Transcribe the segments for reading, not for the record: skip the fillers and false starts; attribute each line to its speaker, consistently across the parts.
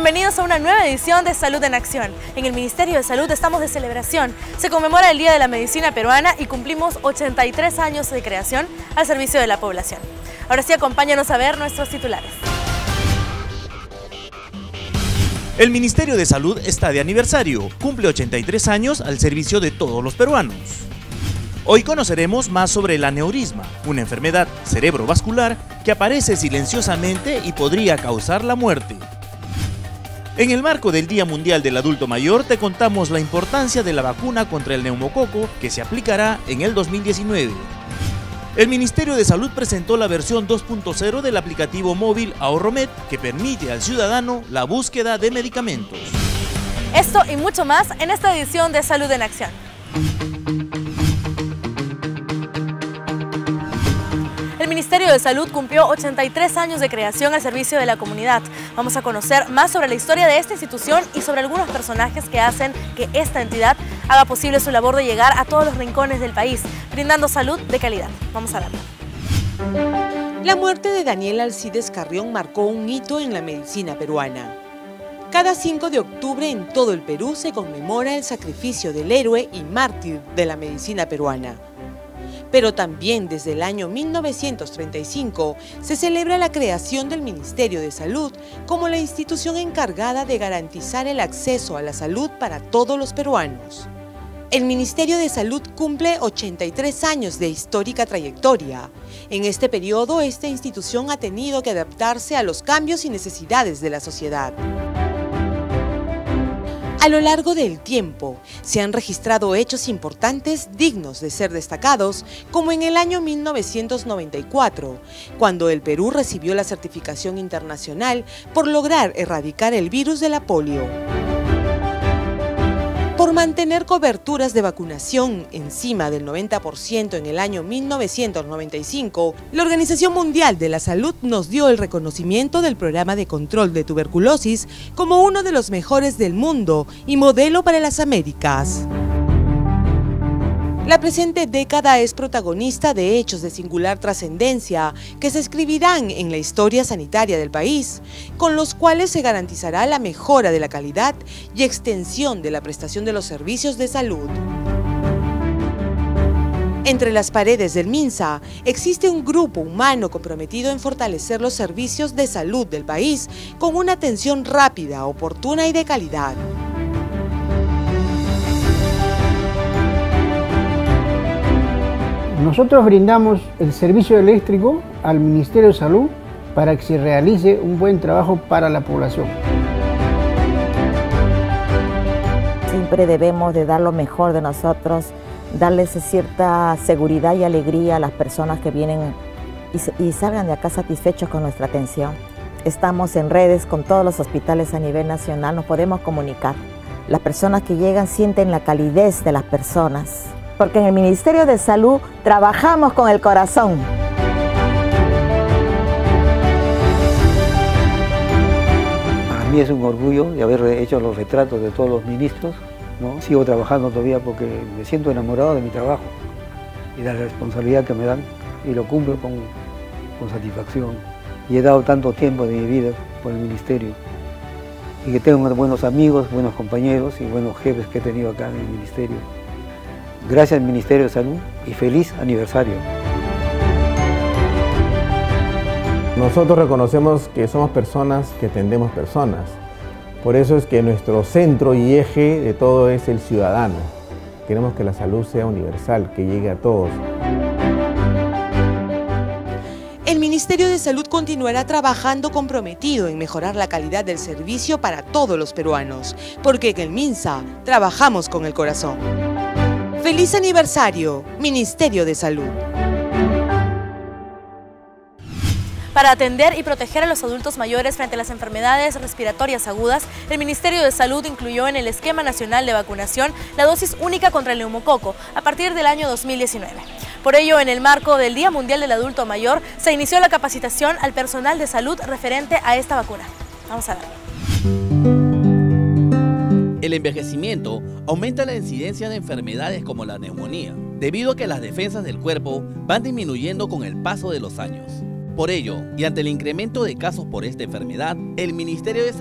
Speaker 1: Bienvenidos a una nueva edición de Salud en Acción. En el Ministerio de Salud estamos de celebración. Se conmemora el Día de la Medicina Peruana y cumplimos 83 años de creación al servicio de la población. Ahora sí, acompáñanos a ver nuestros titulares.
Speaker 2: El Ministerio de Salud está de aniversario, cumple 83 años al servicio de todos los peruanos. Hoy conoceremos más sobre el aneurisma, una enfermedad cerebrovascular que aparece silenciosamente y podría causar la muerte. En el marco del Día Mundial del Adulto Mayor te contamos la importancia de la vacuna contra el neumococo que se aplicará en el 2019. El Ministerio de Salud presentó la versión 2.0 del aplicativo móvil Ahorromed que permite al ciudadano la búsqueda de medicamentos.
Speaker 1: Esto y mucho más en esta edición de Salud en Acción. El Ministerio de Salud cumplió 83 años de creación al servicio de la comunidad. Vamos a conocer más sobre la historia de esta institución y sobre algunos personajes que hacen que esta entidad haga posible su labor de llegar a todos los rincones del país, brindando salud de calidad. Vamos a verlo.
Speaker 3: La muerte de Daniel Alcides Carrión marcó un hito en la medicina peruana. Cada 5 de octubre en todo el Perú se conmemora el sacrificio del héroe y mártir de la medicina peruana. Pero también desde el año 1935 se celebra la creación del Ministerio de Salud como la institución encargada de garantizar el acceso a la salud para todos los peruanos. El Ministerio de Salud cumple 83 años de histórica trayectoria. En este periodo, esta institución ha tenido que adaptarse a los cambios y necesidades de la sociedad. A lo largo del tiempo, se han registrado hechos importantes dignos de ser destacados, como en el año 1994, cuando el Perú recibió la certificación internacional por lograr erradicar el virus de la polio. Por mantener coberturas de vacunación encima del 90% en el año 1995, la Organización Mundial de la Salud nos dio el reconocimiento del programa de control de tuberculosis como uno de los mejores del mundo y modelo para las Américas. La presente década es protagonista de hechos de singular trascendencia que se escribirán en la historia sanitaria del país, con los cuales se garantizará la mejora de la calidad y extensión de la prestación de los servicios de salud. Entre las paredes del MINSA existe un grupo humano comprometido en fortalecer los servicios de salud del país con una atención rápida, oportuna y de calidad.
Speaker 4: Nosotros brindamos el servicio eléctrico al Ministerio de Salud para que se realice un buen trabajo para la población.
Speaker 5: Siempre debemos de dar lo mejor de nosotros, darles cierta seguridad y alegría a las personas que vienen y salgan de acá satisfechos con nuestra atención. Estamos en redes con todos los hospitales a nivel nacional, nos podemos comunicar. Las personas que llegan sienten la calidez de las personas, porque en el Ministerio de Salud trabajamos con el corazón.
Speaker 6: Para mí es un orgullo de haber hecho los retratos de todos los ministros, ¿no? Sigo trabajando todavía porque me siento enamorado de mi trabajo y de la responsabilidad que me dan y lo cumplo con satisfacción. Y he dado tanto tiempo de mi vida por el ministerio y que tengo buenos amigos, buenos compañeros y buenos jefes que he tenido acá en el ministerio. Gracias al Ministerio de Salud y feliz aniversario.
Speaker 7: Nosotros reconocemos que somos personas que atendemos personas. Por eso es que nuestro centro y eje de todo es el ciudadano. Queremos que la salud sea universal, que llegue a todos.
Speaker 3: El Ministerio de Salud continuará trabajando comprometido en mejorar la calidad del servicio para todos los peruanos, porque en el MINSA trabajamos con el corazón. ¡Feliz aniversario, Ministerio de Salud!
Speaker 1: Para atender y proteger a los adultos mayores frente a las enfermedades respiratorias agudas, el Ministerio de Salud incluyó en el Esquema Nacional de Vacunación la dosis única contra el neumococo a partir del año 2019. Por ello, en el marco del Día Mundial del Adulto Mayor, se inició la capacitación al personal de salud referente a esta vacuna. Vamos a verlo.
Speaker 8: El envejecimiento aumenta la incidencia de enfermedades como la neumonía, debido a que las defensas del cuerpo van disminuyendo con el paso de los años. Por ello, y ante el incremento de casos por esta enfermedad, el Ministerio de Salud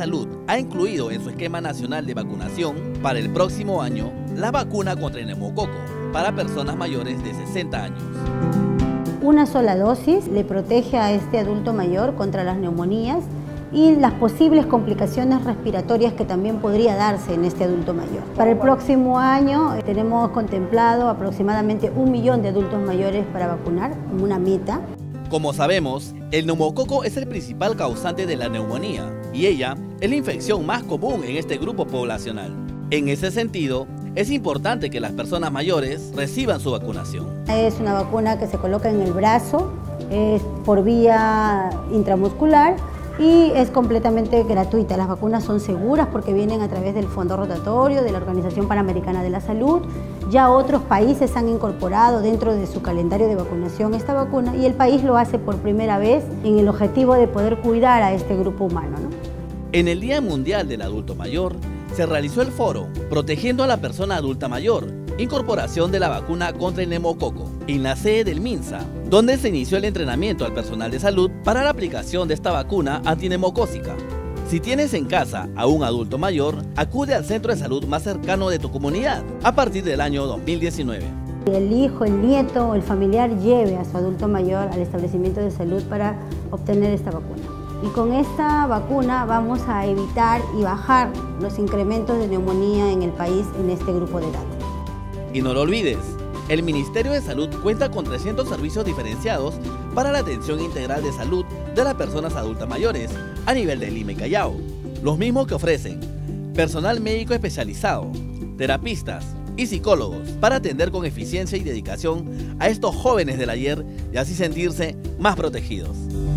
Speaker 8: ha incluido en su esquema nacional de vacunación para el próximo año la vacuna contra el neumococo para personas mayores de 60 años.
Speaker 9: Una sola dosis le protege a este adulto mayor contra las neumonías y las posibles complicaciones respiratorias que también podría darse en este adulto mayor. Para el próximo año tenemos contemplado aproximadamente 1 millón de adultos mayores para vacunar, como una meta.
Speaker 8: Como sabemos, el neumococo es el principal causante de la neumonía y ella es la infección más común en este grupo poblacional. En ese sentido, es importante que las personas mayores reciban su vacunación.
Speaker 9: Es una vacuna que se coloca en el brazo, es por vía intramuscular y es completamente gratuita. Las vacunas son seguras porque vienen a través del Fondo Rotatorio de la Organización Panamericana de la Salud. Ya otros países han incorporado dentro de su calendario de vacunación esta vacuna y el país lo hace por primera vez en el objetivo de poder cuidar a este grupo humano, ¿no?
Speaker 8: En el Día Mundial del Adulto Mayor se realizó el foro Protegiendo a la Persona Adulta Mayor, incorporación de la vacuna contra el neumococo, en la sede del MINSA, donde se inició el entrenamiento al personal de salud para la aplicación de esta vacuna antineumocócica. Si tienes en casa a un adulto mayor, acude al centro de salud más cercano de tu comunidad a partir del año 2019.
Speaker 9: El hijo, el nieto o el familiar lleve a su adulto mayor al establecimiento de salud para obtener esta vacuna. Y con esta vacuna vamos a evitar y bajar los incrementos de neumonía en el país en este grupo de edad.
Speaker 8: Y no lo olvides, el Ministerio de Salud cuenta con 300 servicios diferenciados para la atención integral de salud de las personas adultas mayores a nivel de Lima y Callao. Los mismos que ofrecen personal médico especializado, terapistas y psicólogos para atender con eficiencia y dedicación a estos jóvenes del ayer y así sentirse más protegidos.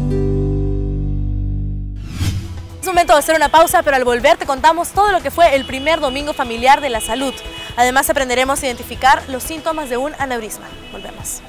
Speaker 1: Es momento de hacer una pausa, pero al volver te contamos todo lo que fue el primer domingo familiar de la salud. Además aprenderemos a identificar los síntomas de un aneurisma. Volvemos.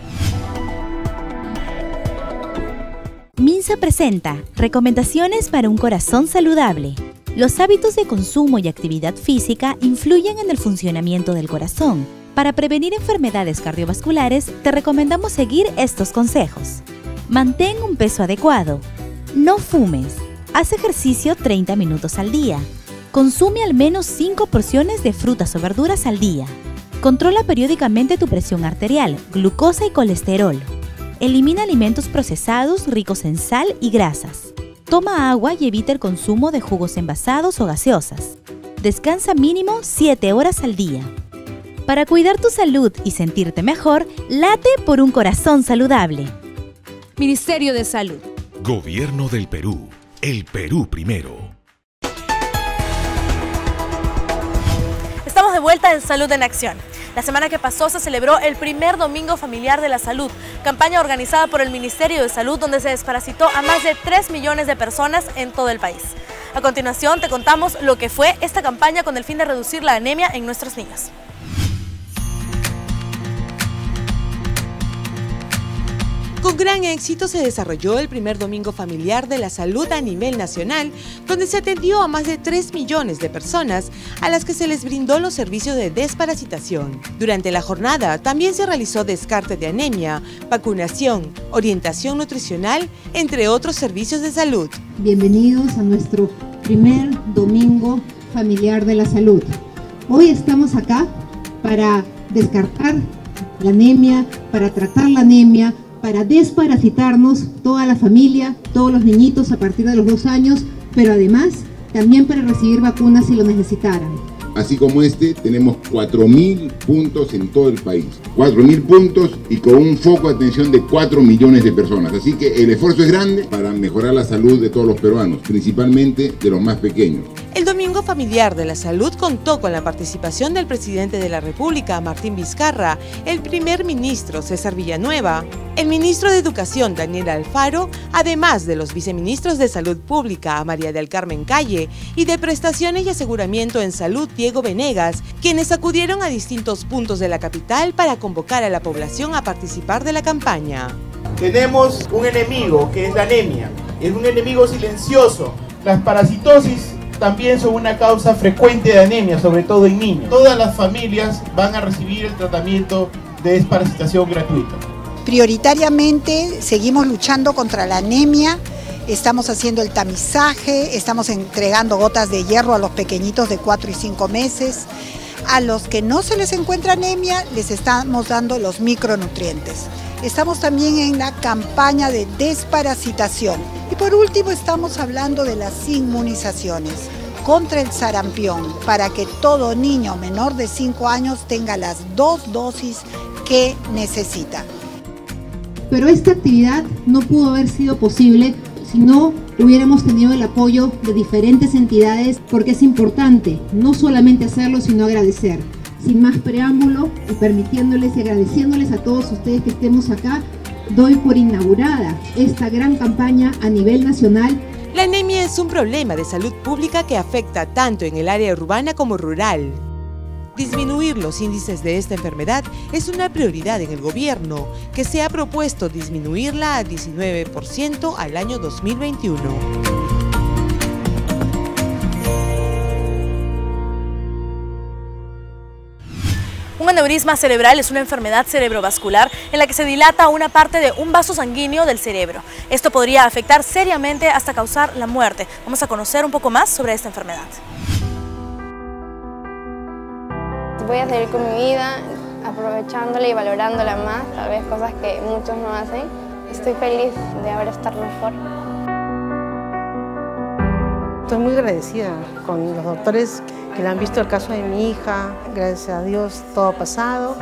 Speaker 10: MINSA presenta recomendaciones para un corazón saludable. Los hábitos de consumo y actividad física influyen en el funcionamiento del corazón. Para prevenir enfermedades cardiovasculares, te recomendamos seguir estos consejos. Mantén un peso adecuado. No fumes. Haz ejercicio 30 minutos al día. Consume al menos 5 porciones de frutas o verduras al día. Controla periódicamente tu presión arterial, glucosa y colesterol. Elimina alimentos procesados ricos en sal y grasas. Toma agua y evita el consumo de jugos envasados o gaseosas. Descansa mínimo 7 horas al día. Para cuidar tu salud y sentirte mejor, late por un corazón saludable.
Speaker 11: Ministerio de Salud.
Speaker 12: Gobierno del Perú. El Perú primero.
Speaker 1: Estamos de vuelta en Salud en Acción. La semana que pasó se celebró el primer Domingo Familiar de la Salud, campaña organizada por el Ministerio de Salud donde se desparasitó a más de 3 millones de personas en todo el país. A continuación te contamos lo que fue esta campaña con el fin de reducir la anemia en nuestros niños.
Speaker 3: Con gran éxito se desarrolló el primer Domingo Familiar de la Salud a nivel nacional, donde se atendió a más de 3 millones de personas a las que se les brindó los servicios de desparasitación. Durante la jornada también se realizó descarte de anemia, vacunación, orientación nutricional, entre otros servicios de salud.
Speaker 13: Bienvenidos a nuestro primer Domingo Familiar de la Salud. Hoy estamos acá para descartar la anemia, para tratar la anemia, para desparasitarnos toda la familia, todos los niñitos a partir de los 2 años, pero además también para recibir vacunas si lo necesitaran.
Speaker 14: Así como tenemos 4.000 puntos en todo el país. 4.000 puntos y con un foco de atención de 4 millones de personas. Así que el esfuerzo es grande para mejorar la salud de todos los peruanos, principalmente de los más pequeños.
Speaker 3: El Domingo Familiar de la Salud contó con la participación del presidente de la República, Martín Vizcarra, el primer ministro, César Villanueva, el ministro de Educación, Daniel Alfaro, además de los viceministros de Salud Pública, María del Carmen Calle, y de Prestaciones y Aseguramiento en Salud, Diego Venegas, quienes acudieron a distintos puntos de la capital para convocar a la población a participar de la campaña.
Speaker 15: Tenemos un enemigo que es la anemia, es un enemigo silencioso. Las parasitosis también son una causa frecuente de anemia, sobre todo en niños. Todas las familias van a recibir el tratamiento de desparasitación gratuito.
Speaker 16: Prioritariamente seguimos luchando contra la anemia estamos haciendo el tamizaje, estamos entregando gotas de hierro a los pequeñitos de 4 y 5 meses. A los que no se les encuentra anemia, les estamos dando los micronutrientes. Estamos también en la campaña de desparasitación. Y por último estamos hablando de las inmunizaciones contra el sarampión, para que todo niño menor de 5 años tenga las 2 dosis que necesita.
Speaker 13: Pero esta actividad no pudo haber sido posible si no hubiéramos tenido el apoyo de diferentes entidades, porque es importante no solamente hacerlo, sino agradecer. Sin más preámbulo, y permitiéndoles y agradeciéndoles a todos ustedes que estemos acá, doy por inaugurada esta gran campaña a nivel nacional.
Speaker 3: La anemia es un problema de salud pública que afecta tanto en el área urbana como rural. Disminuir los índices de esta enfermedad es una prioridad en el gobierno, que se ha propuesto disminuirla a 19% al año 2021.
Speaker 1: Un aneurisma cerebral es una enfermedad cerebrovascular en la que se dilata una parte de un vaso sanguíneo del cerebro. Esto podría afectar seriamente hasta causar la muerte. Vamos a conocer un poco más sobre esta enfermedad.
Speaker 17: Voy a seguir con mi vida, aprovechándola y valorándola más, tal vez cosas que muchos no hacen. Estoy feliz de ahora estar mejor.
Speaker 18: Estoy muy agradecida con los doctores que le han visto el caso de mi hija. Gracias a Dios todo ha pasado.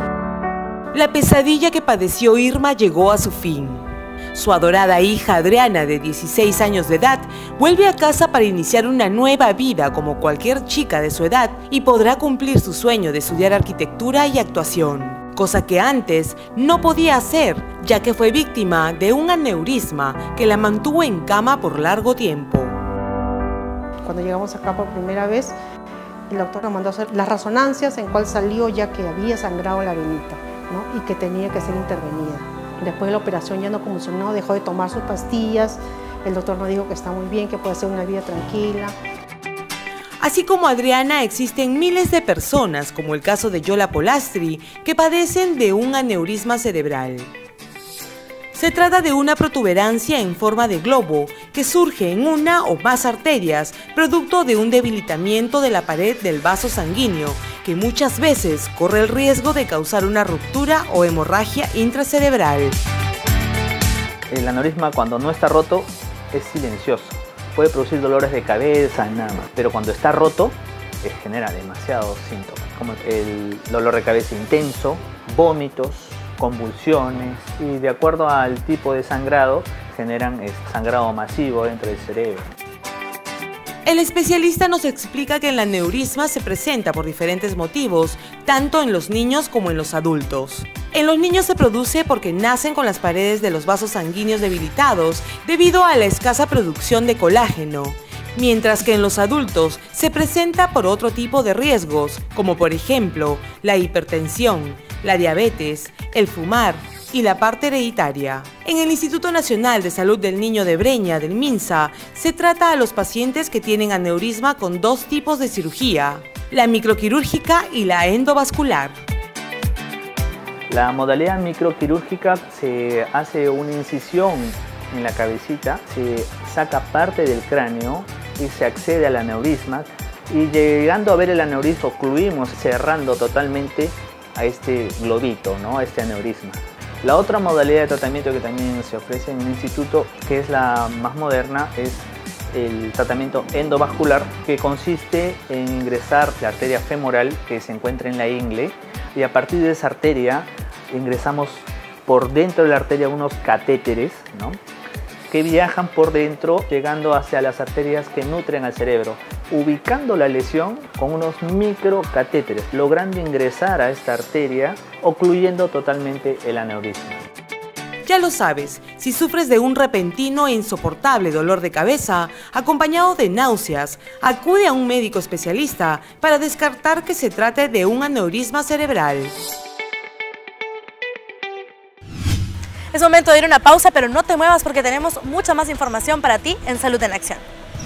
Speaker 3: La pesadilla que padeció Irma llegó a su fin. Su adorada hija Adriana, de 16 años de edad, vuelve a casa para iniciar una nueva vida como cualquier chica de su edad y podrá cumplir su sueño de estudiar arquitectura y actuación, cosa que antes no podía hacer, ya que fue víctima de un aneurisma que la mantuvo en cama por largo tiempo.
Speaker 18: Cuando llegamos acá por primera vez, el doctor nos mandó a hacer las resonancias, en cual salió ya que había sangrado la venita, ¿no? Y que tenía que ser intervenida. Después de la operación ya no convulsionó, dejó de tomar sus pastillas. El doctor nos dijo que está muy bien, que puede hacer una vida tranquila.
Speaker 3: Así como Adriana, existen miles de personas, como el caso de Yola Polastri, que padecen de un aneurisma cerebral. Se trata de una protuberancia en forma de globo que surge en una o más arterias, producto de un debilitamiento de la pared del vaso sanguíneo, que muchas veces corre el riesgo de causar una ruptura o hemorragia intracerebral.
Speaker 19: El aneurisma, cuando no está roto, es silencioso. Puede producir dolores de cabeza, nada más, pero cuando está roto, genera demasiados síntomas, como el dolor de cabeza intenso, vómitos, convulsiones, y de acuerdo al tipo de sangrado generan sangrado masivo dentro del cerebro.
Speaker 3: El especialista nos explica que el aneurisma se presenta por diferentes motivos, tanto en los niños como en los adultos. En los niños se produce porque nacen con las paredes de los vasos sanguíneos debilitados debido a la escasa producción de colágeno, mientras que en los adultos se presenta por otro tipo de riesgos, como por ejemplo la hipertensión, la diabetes, el fumar y la parte hereditaria. En el Instituto Nacional de Salud del Niño de Breña, del MINSA, se trata a los pacientes que tienen aneurisma con 2 tipos de cirugía, la microquirúrgica y la endovascular.
Speaker 19: La modalidad microquirúrgica se hace una incisión en la cabecita, se saca parte del cráneo y se accede al aneurisma, y llegando a ver el aneurisma ocluimos cerrando totalmente a este globito, ¿no? A este aneurisma. La otra modalidad de tratamiento que también se ofrece en el instituto, que es la más moderna, es el tratamiento endovascular, que consiste en ingresar la arteria femoral que se encuentra en la ingle, y a partir de esa arteria ingresamos por dentro de la arteria unos catéteres, ¿no? Que viajan por dentro llegando hacia las arterias que nutren al cerebro, ubicando la lesión con unos microcatéteres, logrando ingresar a esta arteria, ocluyendo totalmente el aneurisma.
Speaker 3: Ya lo sabes, si sufres de un repentino e insoportable dolor de cabeza, acompañado de náuseas, acude a un médico especialista para descartar que se trate de un aneurisma cerebral.
Speaker 1: Es momento de ir a una pausa, pero no te muevas porque tenemos mucha más información para ti en Salud en Acción.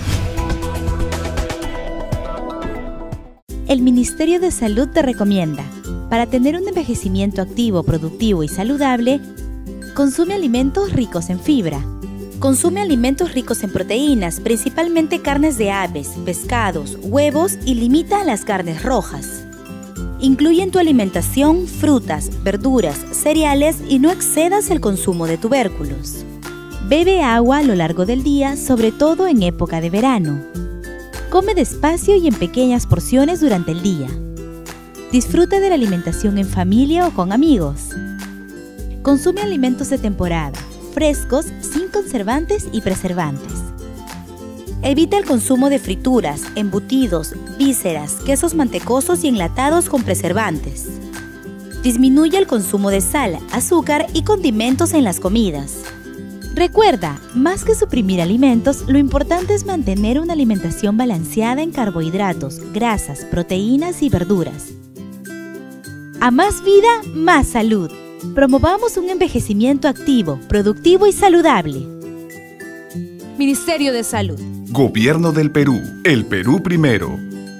Speaker 10: El Ministerio de Salud te recomienda, para tener un envejecimiento activo, productivo y saludable, consume alimentos ricos en fibra. Consume alimentos ricos en proteínas, principalmente carnes de aves, pescados, huevos y limita a las carnes rojas. Incluye en tu alimentación frutas, verduras, cereales y no excedas el consumo de tubérculos. Bebe agua a lo largo del día, sobre todo en época de verano. Come despacio y en pequeñas porciones durante el día. Disfruta de la alimentación en familia o con amigos. Consume alimentos de temporada, frescos, sin conservantes y preservantes. Evita el consumo de frituras, embutidos, vísceras, quesos mantecosos y enlatados con preservantes. Disminuye el consumo de sal, azúcar y condimentos en las comidas. Recuerda, más que suprimir alimentos, lo importante es mantener una alimentación balanceada en carbohidratos, grasas, proteínas y verduras. A más vida, más salud. Promovamos un envejecimiento activo, productivo y saludable.
Speaker 11: Ministerio de Salud.
Speaker 12: Gobierno del Perú. El Perú primero.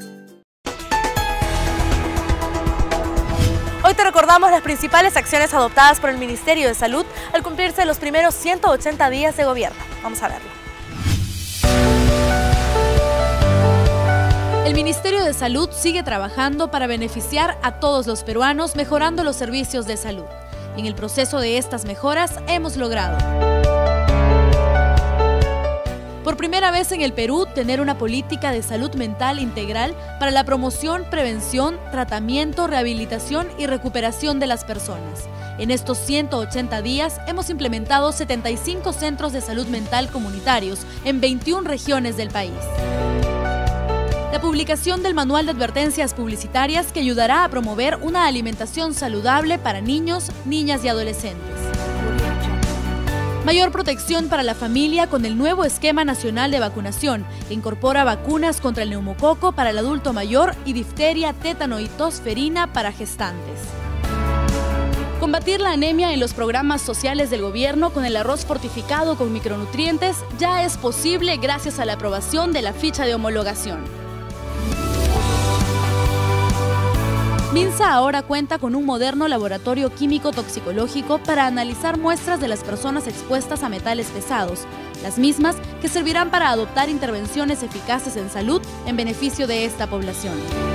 Speaker 1: Hoy te recordamos las principales acciones adoptadas por el Ministerio de Salud al cumplirse los primeros 180 días de gobierno. Vamos a verlo.
Speaker 11: El Ministerio de Salud sigue trabajando para beneficiar a todos los peruanos mejorando los servicios de salud. En el proceso de estas mejoras hemos logrado: por primera vez en el Perú, tener una política de salud mental integral para la promoción, prevención, tratamiento, rehabilitación y recuperación de las personas. En estos 180 días hemos implementado 75 centros de salud mental comunitarios en 21 regiones del país. La publicación del Manual de Advertencias Publicitarias que ayudará a promover una alimentación saludable para niños, niñas y adolescentes. Mayor protección para la familia con el nuevo Esquema Nacional de Vacunación, que incorpora vacunas contra el neumococo para el adulto mayor y difteria, tétano y tos ferina para gestantes. Combatir la anemia en los programas sociales del gobierno con el arroz fortificado con micronutrientes ya es posible gracias a la aprobación de la ficha de homologación. MINSA ahora cuenta con un moderno laboratorio químico toxicológico para analizar muestras de las personas expuestas a metales pesados, las mismas que servirán para adoptar intervenciones eficaces en salud en beneficio de esta población.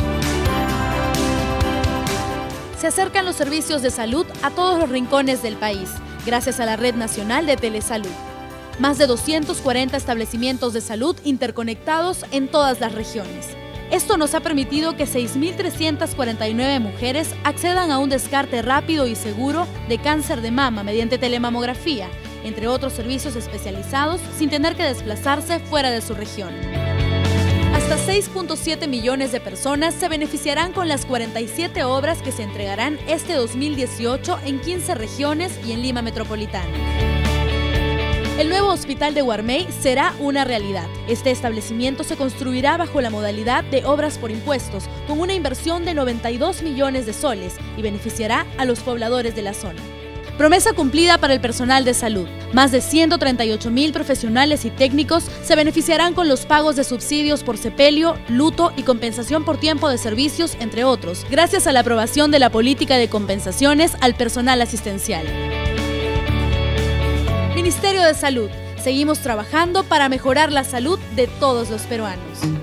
Speaker 11: Se acercan los servicios de salud a todos los rincones del país, gracias a la Red Nacional de Telesalud. Más de 240 establecimientos de salud interconectados en todas las regiones. Esto nos ha permitido que 6.349 mujeres accedan a un descarte rápido y seguro de cáncer de mama mediante telemamografía, entre otros servicios especializados, sin tener que desplazarse fuera de su región. Hasta 6.7 millones de personas se beneficiarán con las 47 obras que se entregarán este 2018 en 15 regiones y en Lima Metropolitana. El nuevo hospital de Guarmey será una realidad. Este establecimiento se construirá bajo la modalidad de obras por impuestos, con una inversión de 92 millones de soles y beneficiará a los pobladores de la zona. Promesa cumplida para el personal de salud. Más de 138.000 profesionales y técnicos se beneficiarán con los pagos de subsidios por sepelio, luto y compensación por tiempo de servicios, entre otros, gracias a la aprobación de la política de compensaciones al personal asistencial. Ministerio de Salud. Seguimos trabajando para mejorar la salud de todos los peruanos.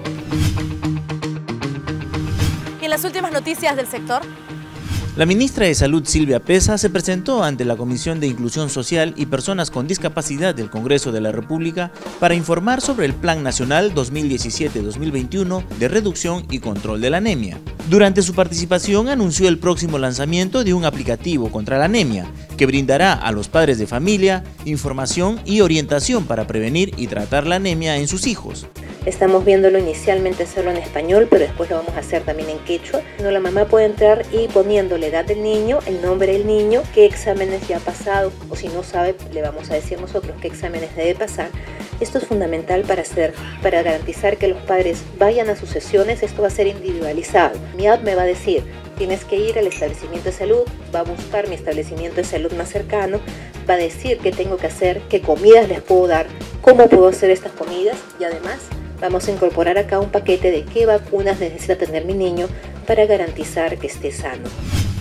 Speaker 1: Y en las últimas noticias del sector.
Speaker 2: La ministra de Salud, Silvia Peza, se presentó ante la Comisión de Inclusión Social y Personas con Discapacidad del Congreso de la República para informar sobre el Plan Nacional 2017-2021 de reducción y control de la anemia. Durante su participación anunció el próximo lanzamiento de un aplicativo contra la anemia, que brindará a los padres de familia información y orientación para prevenir y tratar la anemia en sus hijos.
Speaker 20: Estamos viéndolo inicialmente hacerlo en español, pero después lo vamos a hacer también en quechua. La mamá puede entrar y poniendo la edad del niño, el nombre del niño, qué exámenes ya ha pasado, o si no sabe, le vamos a decir nosotros qué exámenes debe pasar. Esto es fundamental para garantizar que los padres vayan a sus sesiones. Esto va a ser individualizado. Mi app me va a decir, tienes que ir al establecimiento de salud, va a buscar mi establecimiento de salud más cercano, va a decir qué tengo que hacer, qué comidas les puedo dar, cómo puedo hacer estas comidas y además vamos a incorporar acá un paquete de qué vacunas necesita tener mi niño para garantizar que esté sano.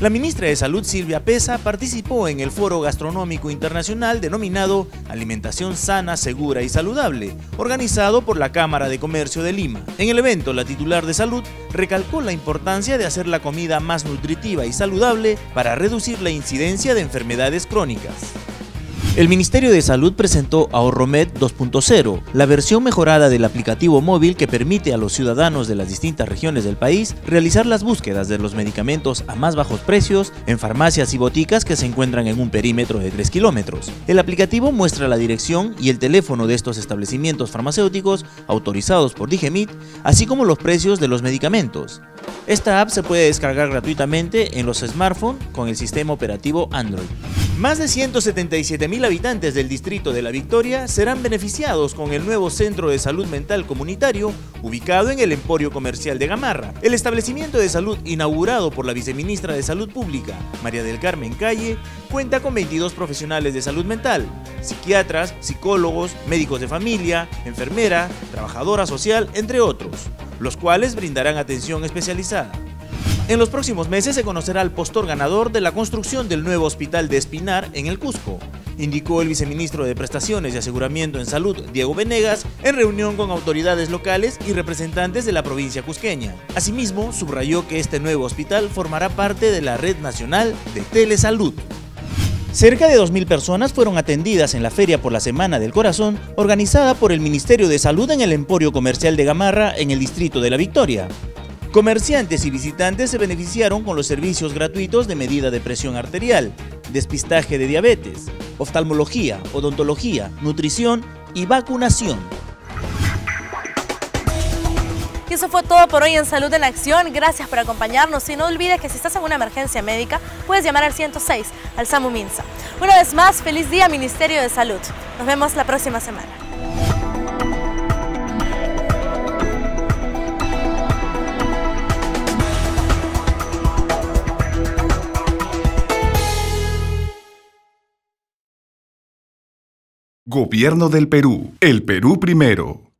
Speaker 2: La ministra de Salud, Silvia Pesa, participó en el Foro Gastronómico Internacional denominado Alimentación Sana, Segura y Saludable, organizado por la Cámara de Comercio de Lima. En el evento, la titular de Salud recalcó la importancia de hacer la comida más nutritiva y saludable para reducir la incidencia de enfermedades crónicas. El Ministerio de Salud presentó Ahorromed 2.0, la versión mejorada del aplicativo móvil que permite a los ciudadanos de las distintas regiones del país realizar las búsquedas de los medicamentos a más bajos precios en farmacias y boticas que se encuentran en un perímetro de 3 kilómetros. El aplicativo muestra la dirección y el teléfono de estos establecimientos farmacéuticos autorizados por DIGEMIT, así como los precios de los medicamentos. Esta app se puede descargar gratuitamente en los smartphones con el sistema operativo Android. Más de 177.000 habitantes del distrito de La Victoria serán beneficiados con el nuevo Centro de Salud Mental Comunitario ubicado en el Emporio Comercial de Gamarra. El establecimiento de salud inaugurado por la viceministra de Salud Pública, María del Carmen Calle, cuenta con 22 profesionales de salud mental, psiquiatras, psicólogos, médicos de familia, enfermera, trabajadora social, entre otros, los cuales brindarán atención especializada. En los próximos meses se conocerá el postor ganador de la construcción del nuevo hospital de Espinar en el Cusco, indicó el viceministro de Prestaciones y Aseguramiento en Salud, Diego Venegas, en reunión con autoridades locales y representantes de la provincia cusqueña. Asimismo, subrayó que este nuevo hospital formará parte de la Red Nacional de Telesalud. Cerca de 2.000 personas fueron atendidas en la Feria por la Semana del Corazón, organizada por el Ministerio de Salud en el Emporio Comercial de Gamarra, en el distrito de La Victoria. Comerciantes y visitantes se beneficiaron con los servicios gratuitos de medida de presión arterial, despistaje de diabetes, oftalmología, odontología, nutrición y vacunación.
Speaker 1: Y eso fue todo por hoy en Salud en Acción. Gracias por acompañarnos y no olvides que si estás en una emergencia médica puedes llamar al 106, al SAMU Minsa. Una vez más, feliz día Ministerio de Salud. Nos vemos la próxima semana.
Speaker 12: Gobierno del Perú. El Perú primero.